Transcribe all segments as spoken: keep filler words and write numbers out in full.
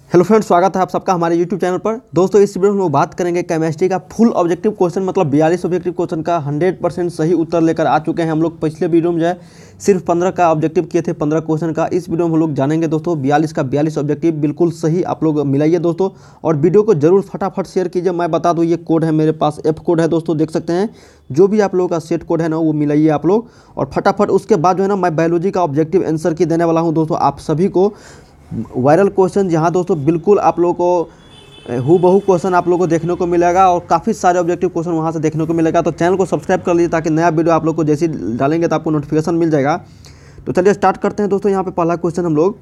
Hello friends, स्वागत है आप सबका हमारे यूट्यूब चैनल पर। दोस्तों, इस वीडियो में हम लोग बात करेंगे केमिस्ट्री का फुल ऑब्जेक्टिव क्वेश्चन, मतलब बयालीस ऑब्जेक्टिव क्वेश्चन का हंड्रेड परसेंट सही उत्तर लेकर आ चुके हैं हम लोग। पिछले वीडियो में जो है सिर्फ पंद्रह का ऑब्जेक्टिव किए थे, पंद्रह क्वेश्चन का। इस वीडियो में हम लोग जानेंगे दोस्तों बयालीस का बयालीस ऑब्जेक्टिव बिल्कुल सही आप लोग मिलाइए दोस्तों, और वीडियो को जरूर फटाफट शेयर कीजिए। मैं बता दूँ, ये कोड है मेरे पास, एफ कोड है दोस्तों, देख सकते हैं। जो भी आप लोगों का सेट कोड है ना, वो मिलाइए आप लोग, और फटाफट उसके बाद जो है ना मैं बायोलॉजी का ऑब्जेक्टिव आंसर की देने वाला हूँ दोस्तों आप सभी को। वायरल क्वेश्चन जहाँ दोस्तों बिल्कुल आप लोगों को हु बहु क्वेश्चन आप लोगों को देखने को मिलेगा, और काफ़ी सारे ऑब्जेक्टिव क्वेश्चन वहाँ से देखने को मिलेगा। तो चैनल को सब्सक्राइब कर लीजिए ताकि नया वीडियो आप लोग को जैसे डालेंगे तो आपको नोटिफिकेशन मिल जाएगा। तो चलिए स्टार्ट करते हैं दोस्तों। यहाँ पे पहला क्वेश्चन हम लोग,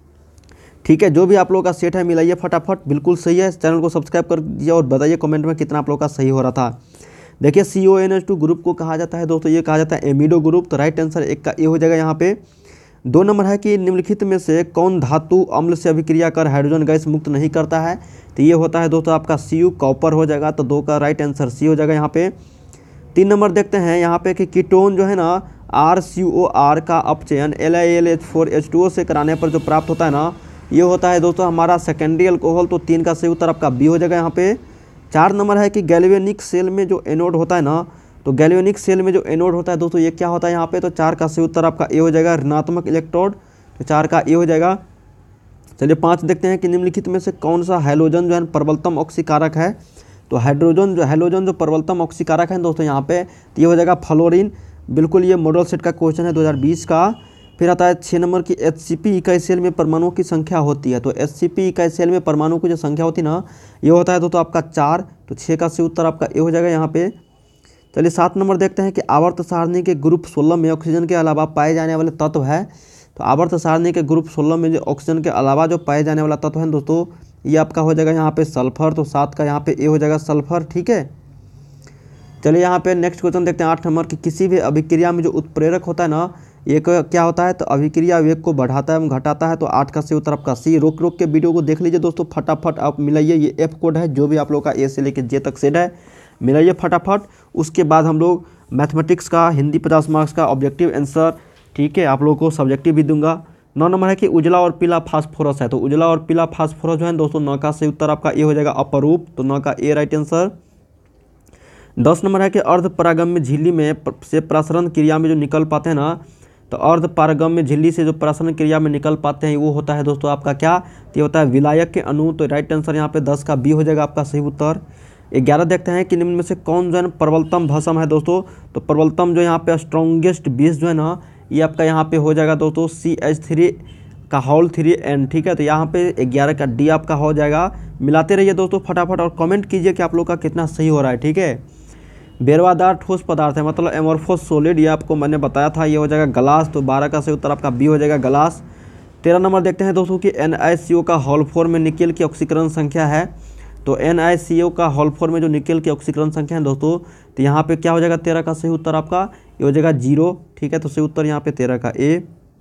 ठीक है, जो भी आप लोगों का सेट है मिलाइए फटाफट, बिल्कुल सही है। चैनल को सब्सक्राइब कर दीजिए और बताइए कमेंट में कितना आप लोगों का सही हो रहा था। देखिए, C O N H two group को कहा जाता है दोस्तों, ये कहा जाता है एमिडो ग्रुप। तो राइट आंसर एक का ए हो जाएगा यहाँ पे। दो नंबर है कि निम्नलिखित में से कौन धातु अम्ल से अभिक्रिया कर हाइड्रोजन गैस मुक्त नहीं करता है। तो ये होता है दोस्तों आपका सी यू, कॉपर हो जाएगा। तो दो का राइट आंसर सी हो जाएगा यहाँ पे। तीन नंबर देखते हैं यहाँ पे कि कीटोन जो है ना आर सी ओ आर का अपचयन L I L H four H two O से कराने पर जो प्राप्त होता है ना, ये होता है दोस्तों हमारा सेकेंडरी अल्कोहल। तो तीन का सही उत्तर आपका बी हो जाएगा यहाँ पे। चार नंबर है कि गैल्वेनिक सेल में जो एनोड होता है ना, तो गैल्वेनिक सेल में जो एनोड होता है दोस्तों, ये क्या होता है यहाँ पे। तो चार का सही उत्तर आपका ए हो जाएगा, ऋणात्मक इलेक्ट्रोड। तो चार का ए हो जाएगा। चलिए पाँच देखते हैं कि निम्नलिखित में से कौन सा हैलोजन जो है प्रबलतम ऑक्सीकारक है। तो हाइड्रोजन जो हैलोजन जो प्रबलतम ऑक्सीकारक है दोस्तों यहाँ पे, तो ये हो जाएगा फ्लोरीन। बिल्कुल ये मॉडल सेट का क्वेश्चन है दो हज़ार बीस का। फिर आता है छः नंबर की एच सी पी इकाई सेल में परमाणुओं की संख्या होती है। तो एच सी पी इकाई सेल में परमाणुओं की जो संख्या होती है ना, ये होता है दोस्तों आपका चार। तो छः का सही उत्तर आपका ए हो जाएगा यहाँ पे। चलिए सात नंबर देखते हैं कि आवर्त सारणी के ग्रुप सोलह में ऑक्सीजन के अलावा पाए जाने वाले तत्व है। तो आवर्त सारणी के ग्रुप सोलह में जो ऑक्सीजन के अलावा जो पाए जाने वाला तत्व है दोस्तों, ये आपका हो जाएगा यहाँ पे सल्फर। तो सात का यहाँ पे ए हो जाएगा सल्फर, ठीक है। चलिए यहाँ पे नेक्स्ट क्वेश्चन देखते हैं आठ नंबर की, किसी भी अभिक्रिया में जो उत्प्रेरक होता है ना, ये क्या होता है। तो अभिक्रिया वेग को बढ़ाता है एवं घटाता है। तो आठ का सही उत्तर आपका सी। रोक रोक के वीडियो को देख लीजिए दोस्तों, फटाफट आप मिलाइए। ये एफ कोड है, जो भी आप लोग का ए से लेकर जे तक सेट है, मिलाइए फटाफट। उसके बाद हम लोग मैथमेटिक्स का हिंदी पचास मार्क्स का ऑब्जेक्टिव आंसर, ठीक है, आप लोगों को सब्जेक्टिव भी दूंगा। नौ नंबर है कि उजला और पीला फास्फोरस है। तो उजला और पीला फास्फोरस जो है दोस्तों, नौ का सही उत्तर आपका ए हो जाएगा, अपरूप। तो नौ का ए राइट आंसर। दस नंबर है कि अर्ध परागम्य झिल्ली में से प्रसरण क्रिया में जो निकल पाते हैं ना, तो अर्ध पारगम्य झिल्ली से जो प्रसरण क्रिया में निकल पाते हैं वो होता है दोस्तों आपका क्या, तो ये होता है विलायक के अणु। तो राइट आंसर यहाँ पे दस का बी हो जाएगा आपका सही उत्तर। ग्यारह देखते हैं कि निम्न में से कौन जो है प्रबलतम भस्म है दोस्तों। तो प्रबलतम जो यहाँ पे स्ट्रॉन्गेस्ट बेस जो है ना, ये आपका यहाँ पे हो जाएगा दोस्तों सी एच थ्री का होल थ्री एन, ठीक है। तो यहाँ पे ग्यारह का डी आपका हो जाएगा। मिलाते रहिए दोस्तों फटाफट, और कमेंट कीजिए कि आप लोग का कितना सही हो रहा है, ठीक है। बेरवादार ठोस पदार्थ है, मतलब एमोर्फोस सॉलिड, ये आपको मैंने बताया था, ये हो जाएगा ग्लास। तो बारह का सही उत्तर आपका बी हो जाएगा, ग्लास। तेरह नंबर देखते हैं दोस्तों कि एन आई सी ओ का हॉल फोर में निकेल की ऑक्सीकरण संख्या है। तो एन आई सी ओ का हॉल फोर में जो निकेल की ऑक्सीकरण संख्या है दोस्तों, तो यहाँ पे क्या हो जाएगा, तेरह का सही उत्तर आपका ये हो जाएगा जीरो, ठीक है। तो सही उत्तर यहाँ पे तेरह का ए।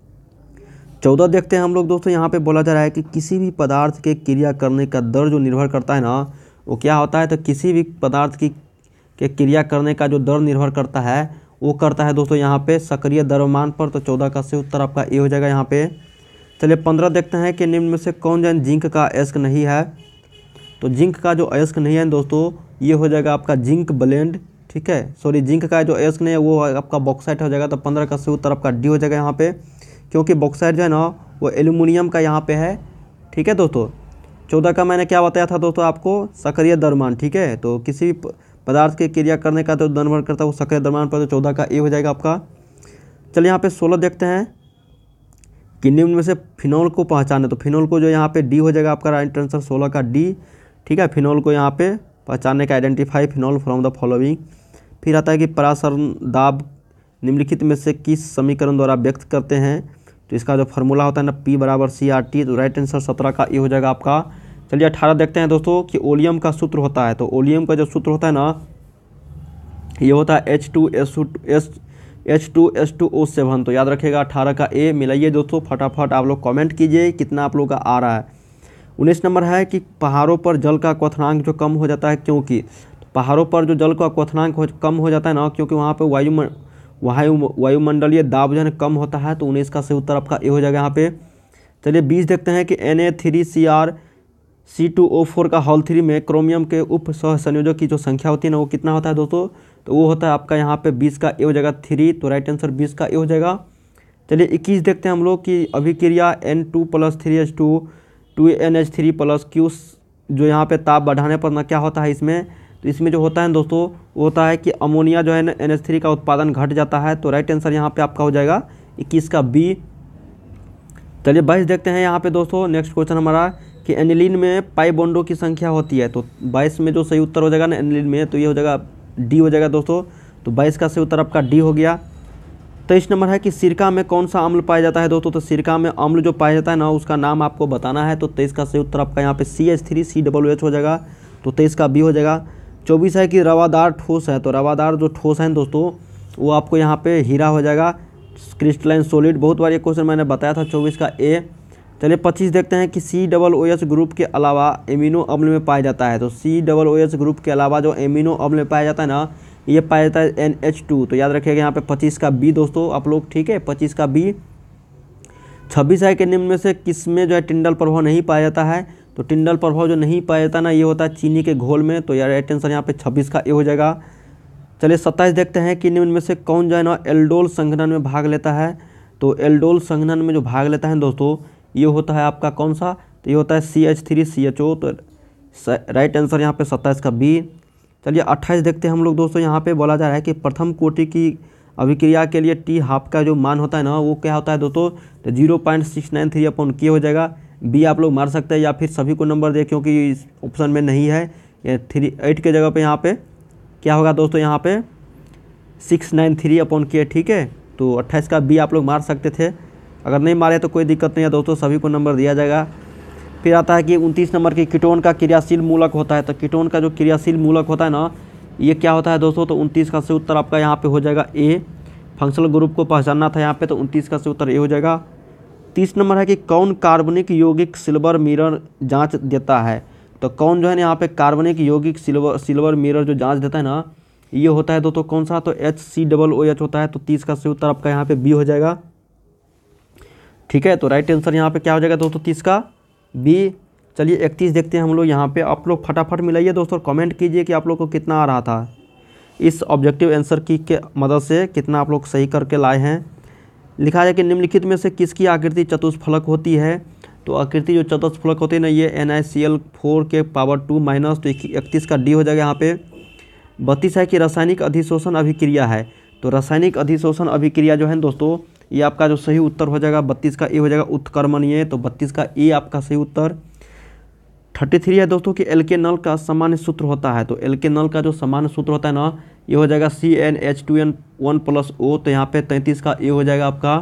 चौदह देखते हैं हम लोग दोस्तों, यहाँ पे बोला जा रहा है कि किसी भी पदार्थ के क्रिया करने का दर जो निर्भर करता है ना, वो क्या होता है। तो किसी भी पदार्थ की के क्रिया करने का जो दर निर्भर करता है वो करता है दोस्तों यहाँ पे सक्रिय द्रव्यमान पर। तो चौदह का सही उत्तर आपका ए हो जाएगा यहाँ पे। चलिए पंद्रह देखते हैं कि निम्न में से कौन जो जिंक का अयस्क नहीं है। तो जिंक का जो अयस्क नहीं है दोस्तों, ये हो जाएगा आपका जिंक ब्लेंड, ठीक है। सॉरी, जिंक का जो अयस्क नहीं है वो आपका बॉक्साइट हो जाएगा। तो पंद्रह का सही उत्तर आपका डी हो जाएगा यहाँ पे, क्योंकि बॉक्साइट जो है ना वो एल्यूमिनियम का यहाँ पे है, ठीक है दोस्तों। चौदह का मैंने क्या बताया था दोस्तों आपको, सक्रिय द्रव्यमान, ठीक है। तो किसी भी पदार्थ की क्रिया करने का तो निर्भर करता है वो सक्रिय द्रव्यमान पर। तो चौदह का ए हो जाएगा आपका। चलिए यहाँ पे सोलह देखते हैं कि निम्न में से फिनॉल को पहचाने। तो फिनॉल को जो यहाँ पे डी हो जाएगा आपका राइट आंसर, सोलह का डी, ठीक है। फिनॉल को यहाँ पे पहचानने का, identify phenol from the following. फिर आता है कि परासरण दाब निम्नलिखित में से किस समीकरण द्वारा व्यक्त करते हैं। तो इसका जो फॉर्मूला होता है ना, पी बराबर सी आर टी। तो राइट आंसर सत्रह का ए हो जाएगा आपका। चलिए अठारह देखते हैं दोस्तों कि ओलियम का सूत्र होता है। तो ओलियम का जो सूत्र होता है ना, ये होता है H two S S H two S two O seven. तो याद रखिएगा अठारह का ए। मिलाइए दोस्तों फटाफट, आप लोग कमेंट कीजिए कितना आप लोग का आ रहा है। उन्नीस नंबर है कि पहाड़ों पर जल का क्वथनांक जो कम हो जाता है, क्योंकि तो पहाड़ों पर जो जल का क्वथनांक हो, कम हो जाता है ना, क्योंकि वहाँ पे वायु वायु वायुमंडलीय दाब जो है कम होता है। तो उन्नीस का सही उत्तर आपका ए हो जाएगा यहाँ पे। चलिए बीस देखते हैं कि N A three C R C two O four का हॉल थ्री में क्रोमियम के उप सह संयोजक की जो संख्या होती है ना वो कितना होता है दोस्तों, तो वो होता है आपका यहाँ पे बीस का ए हो जाएगा थ्री, तो राइट आंसर बीस का ए हो जाएगा। चलिए इक्कीस देखते हैं हम लोग कि अभिक्रिया N two plus three H two two N H three plus Q जो यहाँ पे ताप बढ़ाने पर ना क्या होता है इसमें, तो इसमें जो होता है दोस्तों वो होता है कि अमोनिया जो है ना एन एच थ्री का उत्पादन घट जाता है, तो राइट आंसर यहाँ पे आपका हो जाएगा इक्कीस का बी। चलिए बाईस देखते हैं यहाँ पे दोस्तों, नेक्स्ट क्वेश्चन हमारा कि एनिलीन में पाई बॉन्डों की संख्या होती है, तो बाईस में जो सही उत्तर हो जाएगा ना एनिलीन में, तो ये हो जाएगा डी हो जाएगा दोस्तों, तो बाईस का सही उत्तर आपका डी हो गया। तेईस नंबर है कि सिरका में कौन सा अम्ल पाया जाता है दोस्तों, तो सिरका में अम्ल जो पाया जाता है ना उसका नाम आपको बताना है, तो तेईस का सही उत्तर आपका यहाँ पे C H three C W H हो जाएगा, तो तेईस का बी हो जाएगा। चौबीस है कि रवादार ठोस है, तो रवादार जो ठोस है दोस्तों वो आपको यहाँ पे हीरा हो जाएगा, क्रिस्टलाइन सॉलिड, बहुत बार ये क्वेश्चन मैंने बताया था, चौबीस का ए। चलिए पच्चीस देखते हैं कि C double O H group के अलावा एमिनो अम्ल में पाया जाता है, तो C double O H group के अलावा जो एमिनो अम्ल में पाया जाता है ना ये पाया जाता है एन एच टू, तो याद रखिएगा यहाँ पे पच्चीस का बी दोस्तों आप लोग, ठीक है, पच्चीस का बी। छब्बीस है कि निम्न में से किसमें जो है टिंडल प्रभाव नहीं पाया जाता है, तो टिंडल प्रभाव जो नहीं पाया जाता ना ये होता है चीनी के घोल में, तो यार राइट आंसर यहाँ पे छब्बीस का ए हो जाएगा। चलिए सत्ताईस देखते हैं कि निम्न में से कौन जो है ना एल्डोल संघनन में भाग लेता है, तो एल्डोल संघनन में जो भाग लेता है दोस्तों ये होता है आपका कौन सा, तो ये होता है C H three C H O, तो राइट आंसर यहाँ पे सत्ताईस का बी। चलिए अट्ठाईस देखते हैं हम लोग दोस्तों, यहाँ पे बोला जा रहा है कि प्रथम कोटि की अभिक्रिया के लिए टी हाफ का जो मान होता है ना वो क्या होता है दोस्तों, तो zero point six nine three upon के हो जाएगा, बी आप लोग मार सकते हैं या फिर सभी को नंबर दे क्योंकि इस ऑप्शन में नहीं है, ये थ्री एट के जगह पे यहाँ पे क्या होगा दोस्तों, यहाँ पे सिक्स नाइन थ्री अपॉन के, ठीक है, तो अट्ठाईस का बी आप लोग मार सकते थे, अगर नहीं मारे तो कोई दिक्कत नहीं है दोस्तों, सभी को नंबर दिया जाएगा। फिर आता है कि उनतीस नंबर की कीटोन का क्रियाशील मूलक होता है, तो कीटोन का जो क्रियाशील मूलक होता है ना ये क्या होता है दोस्तों, तो उनतीस का सही उत्तर आपका यहाँ पे हो जाएगा ए। फंक्शनल ग्रुप को पहचानना था यहाँ पे, तो उनतीस का सही उत्तर ए हो जाएगा। तीस नंबर है कि कौन कार्बनिक यौगिक सिल्वर मिरर जांच देता है, तो कौन जो है ना यहाँ पे कार्बनिक यौगिक सिल्वर सिल्वर मिरर जो जांच देता है ना ये होता है दोस्तों कौन सा, तो H C double O H होता है, तो तीस का सही उत्तर आपका यहाँ पे बी हो जाएगा, ठीक है, तो राइट आंसर यहाँ पे क्या हो जाएगा दोस्तों तीस का बी। चलिए इकतीस देखते हैं हम लोग यहाँ पे, आप लोग फटाफट मिलाइए दोस्तों, कमेंट कीजिए कि आप लोग को कितना आ रहा था, इस ऑब्जेक्टिव आंसर की के मदद से कितना आप लोग सही करके लाए हैं। लिखा है कि निम्नलिखित में से किसकी आकृति चतुष्फलक होती है, तो आकृति जो चतुष्फलक होती है ना ये N I C L four के पावर टू माइनस, तो इकतीस का डी हो जाएगा यहाँ पे। बत्तीस है कि रासायनिक अधिशोषण अभिक्रिया है, तो रासायनिक अधिशोषण अभिक्रिया जो है दोस्तों ये आपका जो सही उत्तर हो जाएगा बत्तीस का ए हो जाएगा उत्कर्मणीय, तो बत्तीस का ए आपका सही उत्तर। थर्टी थ्री है दोस्तों कि एल्केनॉल का सामान्य सूत्र होता है, तो एल्केनॉल का जो सामान्य सूत्र होता है ना ये हो जाएगा C N H two N one plus O, तो यहाँ पे तैंतीस का ए हो जाएगा आपका।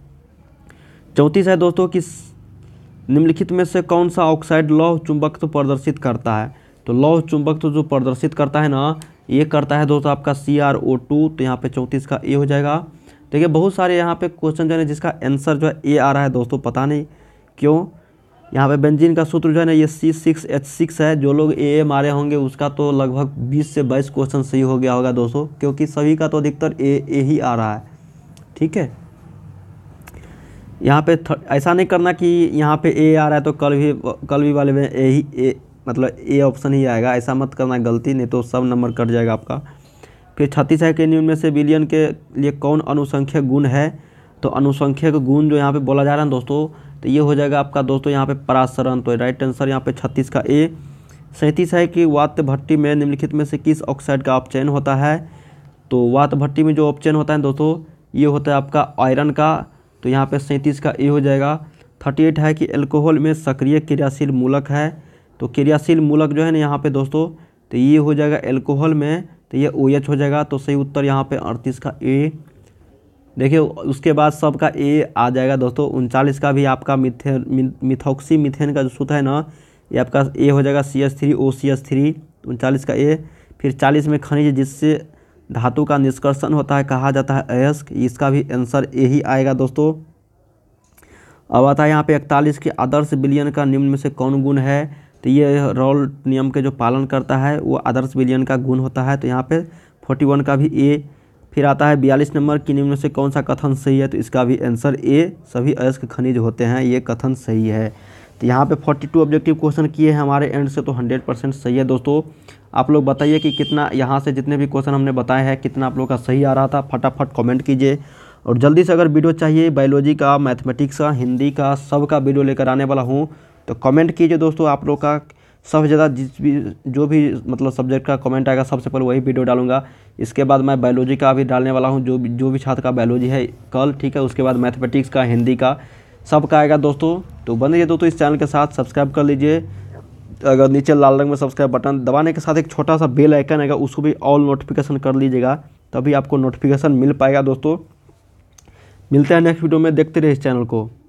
चौंतीस है दोस्तों कि निम्नलिखित में से कौन सा ऑक्साइड लौह चुंबकत्व प्रदर्शित करता है, तो लौह चुंबकत्व जो प्रदर्शित करता है ना ये करता है दोस्तों आपका सी आर ओ टू, तो यहाँ पे चौंतीस का ए हो जाएगा। देखिए बहुत सारे यहाँ पे क्वेश्चन जो है जिसका आंसर जो है ए आ रहा है दोस्तों, पता नहीं क्यों। यहाँ पे बेंजीन का सूत्र जो है ना ये सी सिक्स एच सिक्स है, जो लोग ए ए मारे होंगे उसका तो लगभग बीस से बाईस क्वेश्चन सही हो गया होगा दोस्तों, क्योंकि सभी का तो अधिकतर ए ए ही आ रहा है, ठीक है। यहाँ पे ऐसा नहीं करना कि यहाँ पे ए आ रहा है तो कल भी कल भी वाले में ए ही ए मतलब ए ऑप्शन ही आएगा, ऐसा मत करना गलती, नहीं तो सब नंबर कट जाएगा आपका। फिर छत्तीस है कि निम्न में से विलयन के लिए कौन अनुसंख्यक गुण है, तो अनुसंख्यक गुण जो यहाँ पे बोला जा रहा है दोस्तों तो ये हो जाएगा आपका दोस्तों यहाँ पे परासरण, तो राइट आंसर यहाँ पे छत्तीस का ए। सैंतीस है कि वात भट्टी में निम्नलिखित में से किस ऑक्साइड का अपचयन होता है, तो वात भट्टी में जो अपचयन होता है दोस्तों ये होता है आपका आयरन का, तो यहाँ पे सैंतीस का ए हो जाएगा। थर्टी एट है कि एल्कोहल में सक्रिय क्रियाशील मूलक है, तो क्रियाशील मूलक जो है ना यहाँ पे दोस्तों तो ये हो जाएगा एल्कोहल में, तो ये ओ एच हो जाएगा, तो सही उत्तर यहाँ पे अड़तीस का ए। देखिए उसके बाद सबका ए आ जाएगा दोस्तों। उनचालीस का भी आपका मिथेन मिथॉक्सी मिथेन का जो सूत्र है ना ये आपका ए हो जाएगा C H three O C H three, उनचालीस का ए। फिर चालीस में खनिज जिससे धातु का निष्कर्षण होता है कहा जाता है अयस्क, इसका भी आंसर ए ही आएगा दोस्तों। अब आता है यहाँ पे इकतालीस के आदर्श विलयन का निम्न में से कौन गुण है, तो ये रॉल नियम के जो पालन करता है वो आदर्श विलयन का गुण होता है, तो यहाँ पे इकतालीस का भी ए। फिर आता है बयालीस नंबर की निम्न में से कौन सा कथन सही है, तो इसका भी आंसर ए, सभी अयस्क खनिज होते हैं, ये कथन सही है। तो यहाँ पे बयालीस ऑब्जेक्टिव क्वेश्चन किए हैं हमारे एंड से, तो हंड्रेड परसेंट सही है दोस्तों। आप लोग बताइए कि कितना यहाँ से जितने भी क्वेश्चन हमने बताए हैं कितना आप लोग का सही आ रहा था, फटाफट कमेंट कीजिए। और जल्दी से अगर वीडियो चाहिए बायोलॉजी का, मैथमेटिक्स का, हिंदी का, सब का वीडियो लेकर आने वाला हूँ, तो कमेंट कीजिए दोस्तों। आप लोग का सबसे ज़्यादा जिस भी जो भी मतलब सब्जेक्ट का कमेंट आएगा सबसे पहले वही वीडियो डालूंगा। इसके बाद मैं बायोलॉजी का भी डालने वाला हूँ, जो भी जो भी छात्र का बायोलॉजी है कल, ठीक है। उसके बाद मैथमेटिक्स का, हिंदी का, सब का आएगा दोस्तों। तो बन रहिए दोस्तों इस चैनल के साथ, सब्सक्राइब कर लीजिए। अगर नीचे लाल रंग में सब्सक्राइब बटन दबाने के साथ एक छोटा सा बेल आइकन आएगा, उसको भी ऑल नोटिफिकेशन कर लीजिएगा, तभी आपको नोटिफिकेशन मिल पाएगा दोस्तों। मिलते हैं नेक्स्ट वीडियो में, देखते रहिए इस चैनल को।